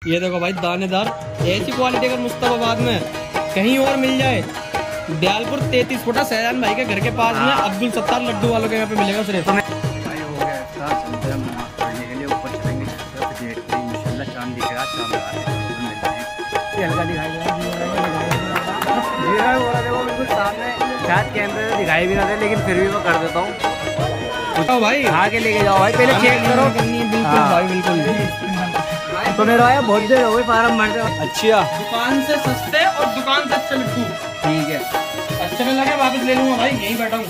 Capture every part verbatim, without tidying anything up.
ये देखो भाई दानेदार, ऐसी क्वालिटी अगर मुस्तफाबाद में कहीं और मिल जाए, दयालपुर तैतीस फुटा सहजान भाई के घर के पास में अब्दुल सत्तार लड्डू वालों के यहाँ पे मिलेगा सिर्फ। भाई हो गया ऐसा, चलते हैं पढ़ने के लिए ऊपर चलेंगे, इंशाल्लाह चांद दिखेगा, चांद हल्का दिखाई दे रहा बिल्कुल सामने, शायद कैमरे से दिखाई भी ना दे लेकिन फिर भी मैं कर देता हूँ भाई। आगे लेके जाओ भाई, पहले चेक करो। बिल्कुल भाई बिल्कुल। तो मेरा भाई बहुत देर हो गई फार्म भरते। अच्छा, दुकान से सस्ते और दुकान से अच्छे लड्डू। ठीक है, अच्छे में लगे वापस ले लूंगा भाई, यहीं बैठा हूँ।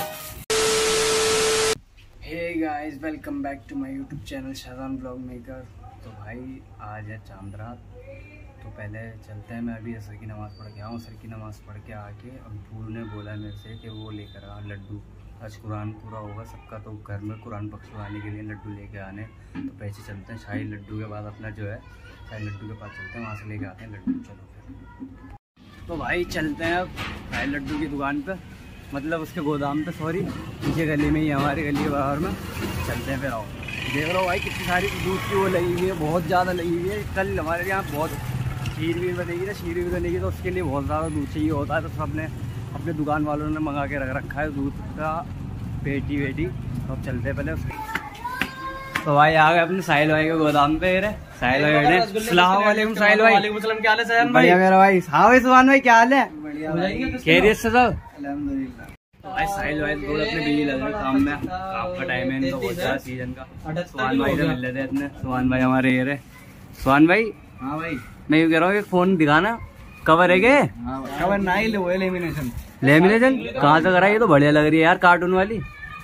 Hey guys, welcome back to my YouTube channel Shahjan vlog maker. तो भाई आज है चांद रात, तो पहले चलते हैं। मैं अभी असर की नमाज़ पढ़ के आऊँ। असर की नमाज़ पढ़ के आके अब्बू ने बोला मेरे से कि वो लेकर आ लड्डू, आज कुरान पूरा होगा सबका, तो घर में कुरान पढ़वाने के लिए लड्डू लेके आने। तो पैसे चलते हैं शाही लड्डू के बाद अपना जो है शाही लड्डू के पास चलते हैं, वहाँ से लेके आते हैं लड्डू। चलो फिर तो भाई चलते हैं अब शाही लड्डू की दुकान पे, मतलब उसके गोदाम पे, सॉरी पीछे गली में ही, हमारी गली के बाहर में। चलते हैं फिर। आओ देख रहा हो भाई कितनी सारी दूध की वो लगी हुई है, बहुत ज़्यादा लगी हुई है। कल हमारे यहाँ बहुत खीर वीर बनेगी ना, खीर वीर बनेगी तो उसके लिए बहुत ज़्यादा दूध चाहिए होता है, तो सब ने अपने दुकान वालों ने मंगा के रख रखा है दूध का पेटी वेटी। तो अब चलते हैं पहले उसके। तो भाई आ गए अपने साहिल भाई के गोदाम पे। साहिल भाई, अस्सलाम वालेकुम साहिल भाई। वालेकुम सलाम, क्या हाल है सहजान भाई? बढ़िया मेरा भाई। हाँ भाई सुभान भाई, क्या हाल है? खैरियत से सब? अल्हम्दुलिल्लाह। भाई साहिल भाई थोड़ा अपने बिजी लग रहे काम में, काम का टाइम है इनको, बहुत ज़्यादा सीजन का। सुभान भाई से मिल लेते हैं इतने। सुभान भाई हमारे ये रहे। सुभान भाई, हाँ भाई मैं यूँ कह रहा हूँ, एक फोन दिखाना, कवर है क्या? कवर ना ही लो, लेमिनेशन। लेमिनेशन कहाँ से करा? ये तो बढ़िया लग रही है यार, कार्टून वाली।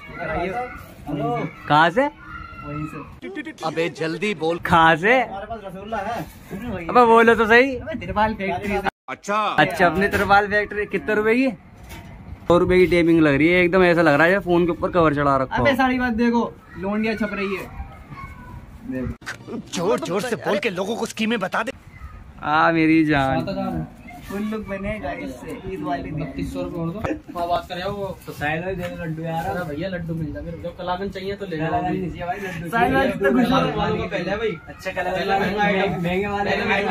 कहाँ से? अबे जल्दी बोल, कहाँ से? अबे बोलो तो सही। तिरपाल फैक्ट्री। अच्छा अच्छा, अपनी तिरपाल फैक्ट्री। कितने रुपए की? सौ रुपए की टेपिंग लग रही है, एकदम ऐसा लग रहा है फोन के ऊपर कवर चढ़ा रखा। अबे सारी बात देखो, लोंडिया छप रही है। जोर जोर से बोल के लोगों को स्कीमें बता दे। आ मेरी जान, फुल लुक बनेगा इससे। ईद वाली बत्तीस सौ रुपए और दो। हाँ बात कर रहे हो वो तो साहिल भाई दे लड्डू यार। अरे भैया लड्डू मिल जाए, जो कलाकन चाहिए तो ले लो भाई। लड्डू साहिल भाई तो खुश वालों को पहले भाई अच्छा कलर महंगे वाले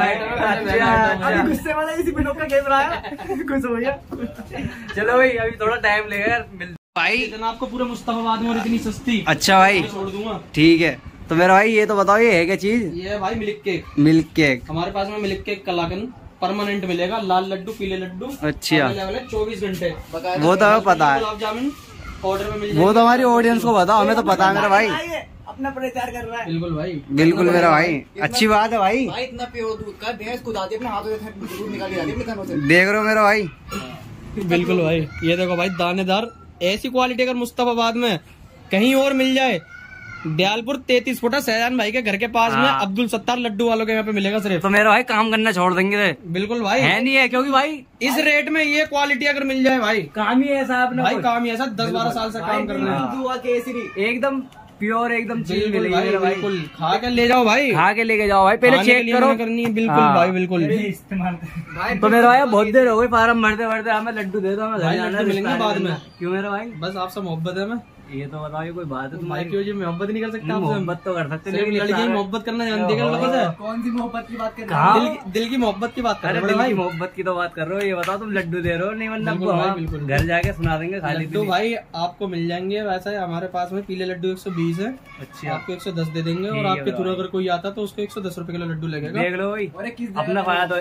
अभी गुस्से वाला इसी बिनो का गेम रहा है, खुश हो गया। चलो भाई अभी थोड़ा टाइम लगेगा भाई। आपको पूरे मुस्तफाबाद में और इतनी सस्ती। अच्छा भाई छोड़ दूंगा, ठीक है। तो मेरा भाई ये तो बताओ, ये है क्या चीज? ये है भाई मिल्क केक। मिल्क केक हमारे पास में मिल्क केक कलाकन परमानेंट मिलेगा, लाल लड्डू पीले लड्डू। अच्छा, चौबीस घंटे। वो तो हमें पता है, गुलाब जामुन ऑर्डर में मिल, वो तो हमारी ऑडियंस को बताओ, हमें तो पता है मेरा भाई। अपना प्रचार कर रहा है। बिल्कुल भाई, बिल्कुल मेरा भाई, अच्छी बात है भाई। भाई इतना प्योर दूध का भैंस खुद आती है अपने हाथों से दूध निकाल के आती है अपने कानों से। देख रहे हो मेरा भाई? बिल्कुल भाई। ये देखो भाई दानेदार, ऐसी क्वालिटी अगर मुस्तफाबाद में कहीं और मिल जाए, दयालपुर तैतीस फुटा सहजान भाई के घर के पास में अब्दुल सत्तार लड्डू वालों के यहाँ पे मिलेगा सिर्फ। तो मेरा भाई काम करना छोड़ देंगे। बिल्कुल भाई, है नहीं है, क्योंकि भाई इस रेट में ये क्वालिटी अगर मिल जाए भाई, काम ही ऐसा अपना भाई, काम ही ऐसा। दस बारह साल से काम कर रहे हैं, एकदम प्योर एकदम चीज बिल्कुल मिलेगी भाई। मेरा भाई, बिल्कुल खा के ले जाओ भाई, खा के लेके जाओ भाई, पहले चेक करो करनी है। बिल्कुल भाई बिल्कुल। तो मेरा भाई बहुत देर हो गई फार्म भरते भरते, हमें लड्डू दे दो, हमें घर जाना है, मिलेंगे बाद में। क्यों मेरा भाई? बस आपसे मोहब्बत है। मैं ये तो बताओ, ये कोई बात है भाई क्यों जी मोहब्बत नहीं कर सकते? मोहब्बत तो कर सकते, लेकिन लड़की मोहब्बत करना जानती है लड़कों से। कौन सी मोहब्बत की बात कर रहे हो? दिल, दिल की मोहब्बत की बात कर अरे रहे दिल भाई। की मोहब्बत की तो बात कर रहे हो, ये बताओ तुम लड्डू दे रहे हो नहीं? वरना बिल्कुल भाई, बिल्कुल। घर जाके सुना देंगे खाली। लड्डू भाई आपको मिल जाएंगे, वैसे हमारे पास में पीले लड्डू एक सौ बीस है। अच्छा, आपको एक सौ दस दे देंगे, और आपके थ्रू अगर कोई आता तो उसको एक सौ दस रुपए किलो लड्डू लगेगा। देख लो भाई अपना फायदा,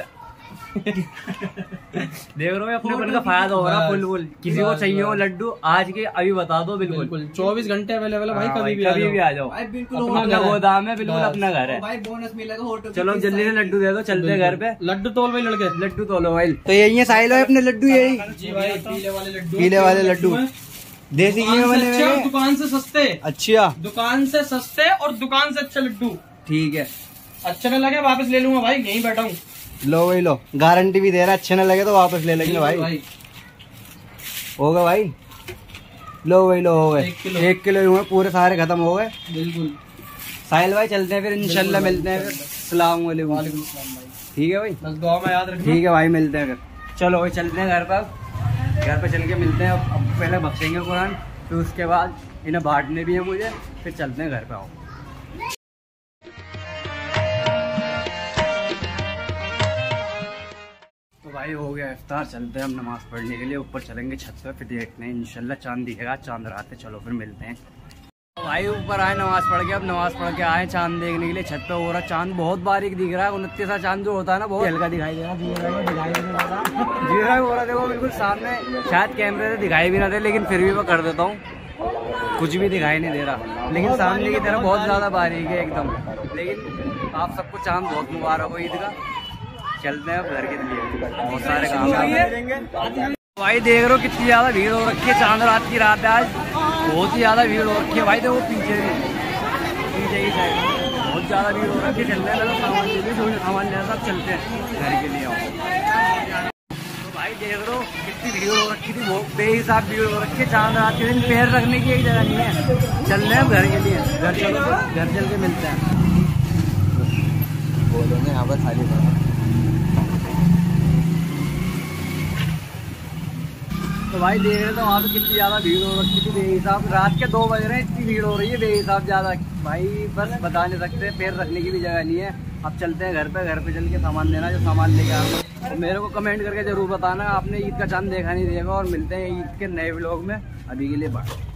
देख रहे हो अपने मन का फायदा हो रहा फुल फुल। किसी को चाहिए हो लड्डू आज के अभी बता दो। बिल्कुल बिल्कुल चौबीस घंटे अवेलेबल है भाई, कभी भी कभी भी आ जाओ। भाई बिल्कुल अपना गोदाम है, बिल्कुल अपना घर है भाई, बोनस मिलेगा होटल। चलो जल्दी से लड्डू दे दो, चलते हैं घर पे। लड्डू तोल भाई लड़के, लड्डू तोलो भाई। तो यही है साहिल भाई अपने लड्डू, यही जी भाई पीले वाले लड्डू। पीले वाले लड्डू देसी घी में बने हुए हैं, दुकान से सस्ते। अच्छा, दुकान से सस्ते और दुकान से अच्छे लड्डू। ठीक है, अच्छे में लगे वापस ले लूंगा भाई, यहीं बैठा हूँ। लो भाई लो, गारंटी भी दे रहा है, अच्छे न लगे तो वापस ले लेंगे भाई। होगा भाई, लो भाई लो, हो गए एक किलो हुए, पूरे सारे खत्म हो गए। बिल्कुल साहिल भाई चलते हैं फिर, इंशाल्लाह मिलते हैं फिर। अस्सलाम वालेकुम। ठीक है भाई, बस दुआ में याद रखना। ठीक है भाई, मिलते हैं फिर। चलो भाई चलते हैं घर पर, घर पे चल के मिलते हैं। अब पहले बख्शेंगे कुरान, फिर उसके बाद इन्हें बांटने भी है मुझे, फिर चलते हैं घर पे। आओ भाई हो गया इफ्तार, चलते हैं हम नमाज़ पढ़ने के लिए। ऊपर चलेंगे छत पे, फिर देखते हैं इंशाल्लाह चांद दिखेगा, चांद रात है। चलो फिर मिलते हैं। तो भाई ऊपर आए नमाज़ पढ़ के, अब नमाज़ पढ़ के आए चांद देखने के लिए छत पे। हो रहा चांद बहुत बारीक दिख रहा है, उनतीसा चांद जो होता है ना बहुत हल्का दिखाई दे रहा है, हो रहा देखो बिल्कुल सामने। शायद कैमरे से दिखाई भी ना दे, लेकिन फिर भी मैं कर देता हूँ, कुछ भी दिखाई नहीं दे रहा, लेकिन सामने की तरफ बहुत ज़्यादा बारीक है एकदम। लेकिन आप सबको चांद बहुत मुबारक हो ईद का। चलते हैं अब घर के लिए, बहुत सारे काम। भाई देख रहे हो कितनी ज़्यादा भीड़ हो रखी है, चांद रात की रात है आज, बहुत ही ज़्यादा भीड़ हो रखी है। भाई देखो पीछे भी, पीछे की साइड बहुत ज़्यादा भीड़ हो रखी है। चलने लगा सामान ले ली, थोड़ी सामान लेना सब, चलते हैं घर के लिए। आओ तो भाई देख रहे हो कितनी भीड़ हो रखी थी, बहुत बेहिसाब भीड़ हो रखी है। चांद रात के दिन पैर रखने की एक जगह नहीं है। चल रहे हैं घर के लिए, घर चलो, घर चल के मिलते हैं। बोलो यहाँ पर खाली था। तो भाई देख रहे तो वहाँ पे कितनी ज़्यादा भीड़ हो रखी थी बेहिसाब। रात के दो बज रहे हैं, इतनी भीड़ हो रही है बेहिसाब ज़्यादा। भाई बस बता नहीं सकते, पैर रखने की भी जगह नहीं है। अब चलते हैं घर पे, घर पे चल के सामान लेना, जो सामान लेके आना। तो मेरे को कमेंट करके ज़रूर बताना आपने ईद का चांद देखा नहीं देखा। और मिलते हैं ईद के नए व्लॉग में, अभी के लिए बाय।